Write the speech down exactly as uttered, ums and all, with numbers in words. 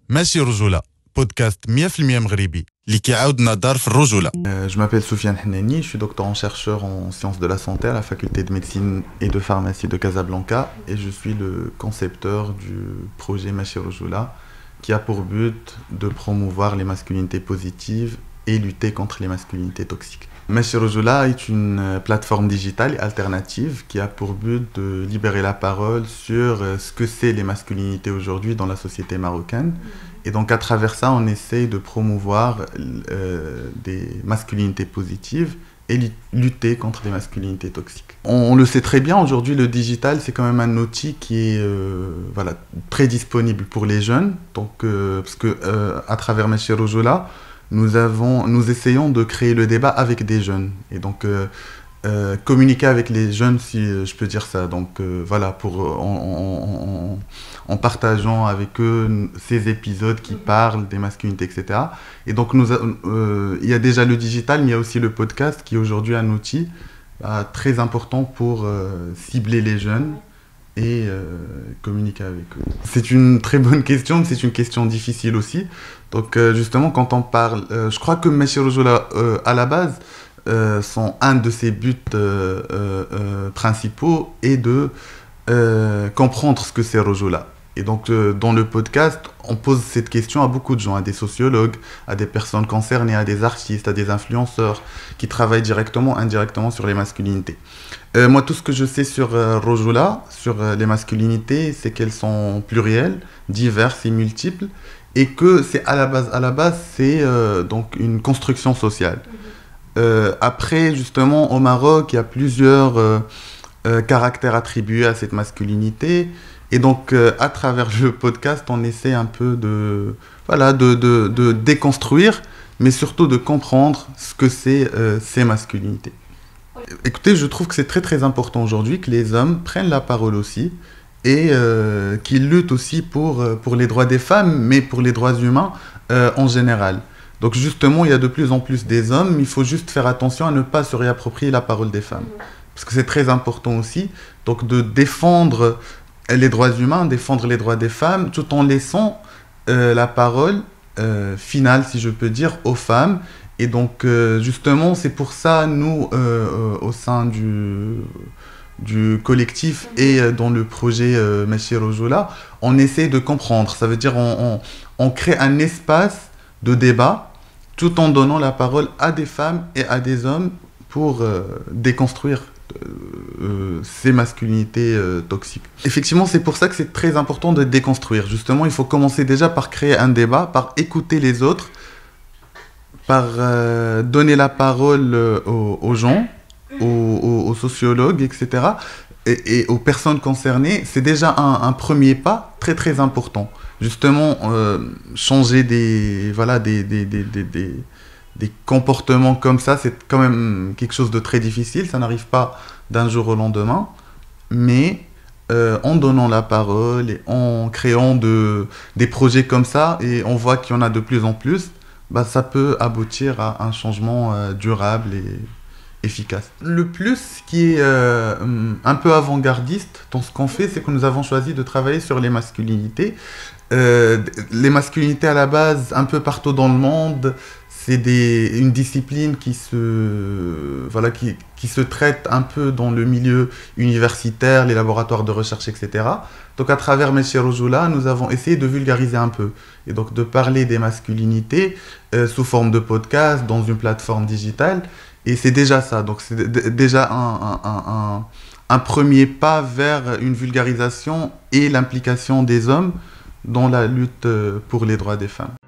ماشي رجولة بودكاست مية بالمية مغربي اللي كيعاودنا دار في الرجولة. Euh, je m'appelle Soufiane Hnani, je suis doctorant-chercheur en sciences de la santé à la faculté de médecine et de pharmacie de Casablanca et je suis le concepteur du projet Machi Rujula qui a pour but de promouvoir les masculinités positives et lutter contre les masculinités toxiques. Machi Rujula est une plateforme digitale et alternative qui a pour but de libérer la parole sur ce que c'est les masculinités aujourd'hui dans la société marocaine. Et donc à travers ça, on essaye de promouvoir euh, des masculinités positives et lutter contre les masculinités toxiques. On, on le sait très bien, aujourd'hui le digital c'est quand même un outil qui est euh, voilà, très disponible pour les jeunes. Donc, euh, parce que euh, à travers Machi Rujula, nous, avons, nous essayons de créer le débat avec des jeunes. Et donc euh, euh, communiquer avec les jeunes, si je peux dire ça. Donc euh, voilà, pour, en, en, en, en partageant avec eux ces épisodes qui parlent des masculinités, et cetera. Et donc nous, euh, il y a déjà le digital, mais il y a aussi le podcast qui est aujourd'hui un outil euh, très important pour euh, cibler les jeunes et euh, communiquer avec eux. C'est une très bonne question, mais c'est une question difficile aussi. Donc euh, justement, quand on parle, euh, je crois que Machi Rujula, euh, à la base, euh, son, un de ses buts euh, euh, principaux est de euh, comprendre ce que c'est Rujula. Et donc euh, dans le podcast, on pose cette question à beaucoup de gens, à des sociologues, à des personnes concernées, à des artistes, à des influenceurs qui travaillent directement, indirectement sur les masculinités. Euh, moi, tout ce que je sais sur euh, Rujula, sur euh, les masculinités, c'est qu'elles sont plurielles, diverses et multiples, et que c'est à la base, à la base, c'est euh, donc une construction sociale. Euh, après, justement, au Maroc, il y a plusieurs euh, euh, caractères attribués à cette masculinité. Et donc, euh, à travers le podcast, on essaie un peu de, voilà, de, de, de déconstruire, mais surtout de comprendre ce que c'est euh, ces masculinités. Écoutez, je trouve que c'est très très important aujourd'hui que les hommes prennent la parole aussi et euh, qu'ils luttent aussi pour, pour les droits des femmes, mais pour les droits humains euh, en général. Donc justement, il y a de plus en plus des hommes, mais il faut juste faire attention à ne pas se réapproprier la parole des femmes. Parce que c'est très important aussi, donc de défendre les droits humains, défendre les droits des femmes, tout en laissant euh, la parole euh, finale, si je peux dire, aux femmes. Et donc, euh, justement, c'est pour ça, nous, euh, euh, au sein du, du collectif et euh, dans le projet euh, Machi Rujula, on essaie de comprendre. Ça veut dire on, on, on crée un espace de débat tout en donnant la parole à des femmes et à des hommes pour euh, déconstruire Euh, ces masculinités euh, toxiques. Effectivement, c'est pour ça que c'est très important de déconstruire. Justement, il faut commencer déjà par créer un débat, par écouter les autres, par euh, donner la parole euh, aux, aux gens, aux, aux, aux sociologues, et cetera. Et, et aux personnes concernées. C'est déjà un, un premier pas très très important. Justement, euh, changer des, voilà, des, des, des, des, des Des comportements comme ça, c'est quand même quelque chose de très difficile. Ça n'arrive pas d'un jour au lendemain. Mais euh, en donnant la parole et en créant de, des projets comme ça, et on voit qu'il y en a de plus en plus, bah, ça peut aboutir à un changement euh, durable et efficace. Le plus qui est euh, un peu avant-gardiste dans ce qu'on fait, c'est que nous avons choisi de travailler sur les masculinités. Euh, les masculinités à la base, un peu partout dans le monde, c'est des, une discipline qui se, voilà, qui, qui se traite un peu dans le milieu universitaire, les laboratoires de recherche, et cetera. Donc à travers Machi Rujula, nous avons essayé de vulgariser un peu. Et donc de parler des masculinités euh, sous forme de podcast, dans une plateforme digitale. Et c'est déjà ça. Donc c'est d- déjà un, un, un, un, un premier pas vers une vulgarisation et l'implication des hommes dans la lutte pour les droits des femmes.